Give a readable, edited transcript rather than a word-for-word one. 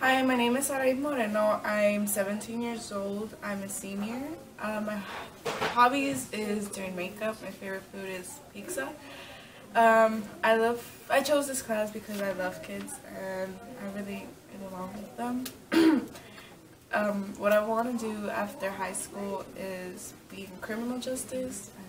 Hi, my name is Sarahi Moreno. I'm 17 years old. I'm a senior. My hobbies is doing makeup. My favorite food is pizza. I chose this class because I love kids and I really get along with them. What I want to do after high school is be in criminal justice.